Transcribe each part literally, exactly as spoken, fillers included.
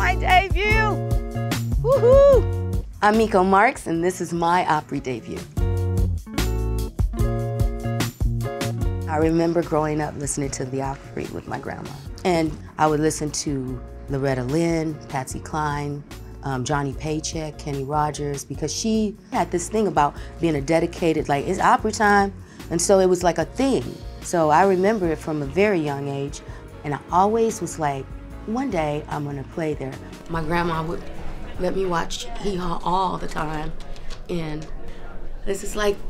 my debut. Woohoo! I'm Miko Marks, and this is my Opry debut. I remember growing up listening to the Opry with my grandma. And I would listen to Loretta Lynn, Patsy Cline, um, Johnny Paycheck, Kenny Rogers, because she had this thing about being a dedicated, like, it's Opry time. And so it was like a thing. So I remember it from a very young age. And I always was like, one day I'm gonna play there. My grandma would let me watch Hee Haw all the time. And this is like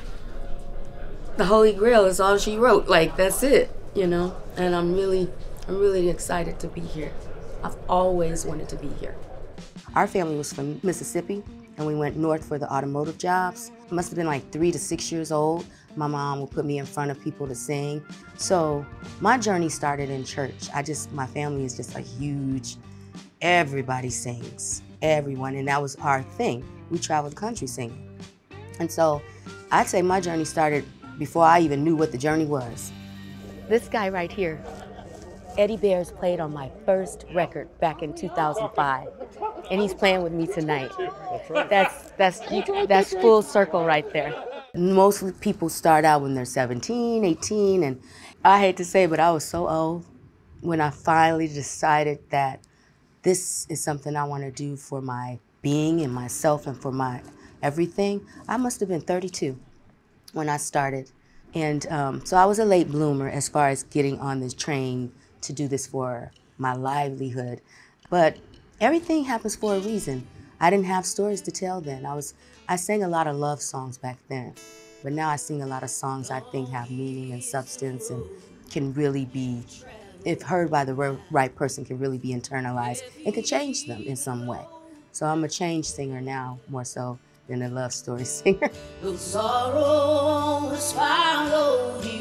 the Holy Grail is all she wrote. Like, that's it, you know? And I'm really, I'm really excited to be here. I've always wanted to be here. Our family was from Mississippi, and we went north for the automotive jobs. I must have been like three to six years old. My mom would put me in front of people to sing. So my journey started in church. I just, my family is just a huge, everybody sings, everyone, and that was our thing. We traveled the country singing. And so I'd say my journey started before I even knew what the journey was. This guy right here, Eddie Bears played on my first record back in two thousand five, and he's playing with me tonight. That's right. That's, that's, you, that's full circle right there. Most people start out when they're seventeen, eighteen, and I hate to say it, but I was so old when I finally decided that this is something I want to do for my being and myself and for my everything. I must have been thirty-two when I started. And um, so I was a late bloomer as far as getting on this train to do this for my livelihood. But everything happens for a reason. I didn't have stories to tell then. I was, I sang a lot of love songs back then, but now I sing a lot of songs I think have meaning and substance and can really be, if heard by the right person, can really be internalized and can change them in some way. So I'm a change singer now, more so than a love story singer. The sorrow has followed you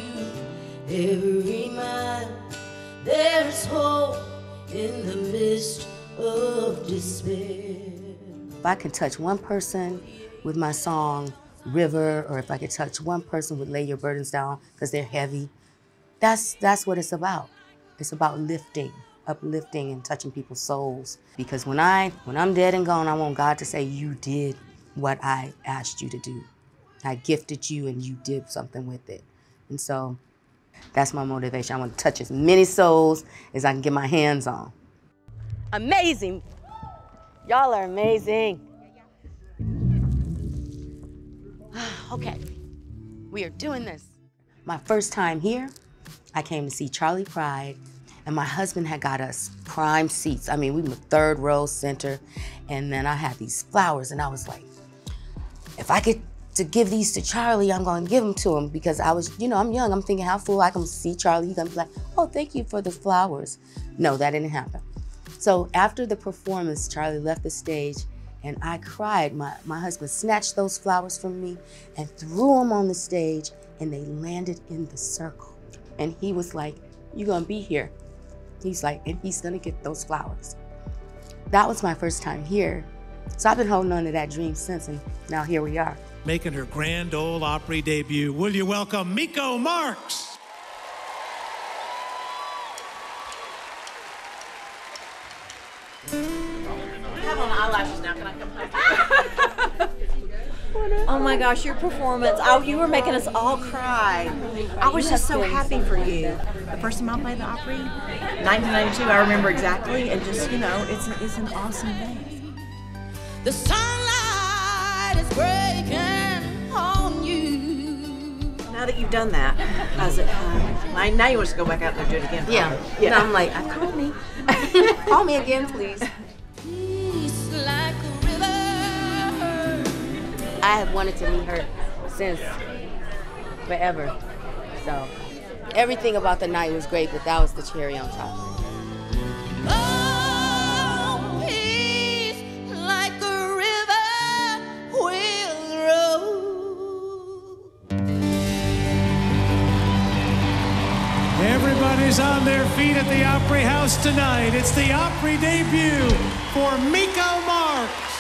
every mile. There's hope in the midst of despair. If I can touch one person with my song, River, or if I could touch one person with Lay Your Burdens Down because they're heavy, that's, that's what it's about. It's about lifting, uplifting and touching people's souls. Because when, I, when I'm dead and gone, I want God to say, you did what I asked you to do. I gifted you and you did something with it. And so that's my motivation. I want to touch as many souls as I can get my hands on. Amazing. Y'all are amazing. Okay, we are doing this. My first time here, I came to see Charlie Pride, and my husband had got us prime seats. I mean, we were third row center, and then I had these flowers, and I was like, if I get to give these to Charlie, I'm gonna give them to him, because I was, you know, I'm young, I'm thinking how fool I can see Charlie, he's gonna be like, oh, thank you for the flowers. No, that didn't happen. So after the performance, Charlie left the stage, and I cried. My, my husband snatched those flowers from me and threw them on the stage, and they landed in the circle. And he was like, you're gonna be here. He's like, and he's gonna get those flowers. That was my first time here. So I've been holding on to that dream since, and now here we are. Making her grand old Opry debut, will you welcome Miko Marks? I have on eyelashes now. Can I come home? Oh my gosh, your performance. Oh, you were making us all cry. I was just so happy for you. The first time I played the Opry, nineteen ninety-two, I remember exactly, and just, you know, it's, it's an awesome thing. The sunlight is breaking on you. Now that you've done that, how's it? Uh, now you want us to go back out there and do it again? Yeah. yeah. Now I'm like, call me. Call me again, please. Like a river. I have wanted to meet her since forever. So everything about the night was great, but that was the cherry on top. Oh, peace like a river will roll. Everybody's on their feet at the Opry House tonight. It's the Opry debut for Miko Marks.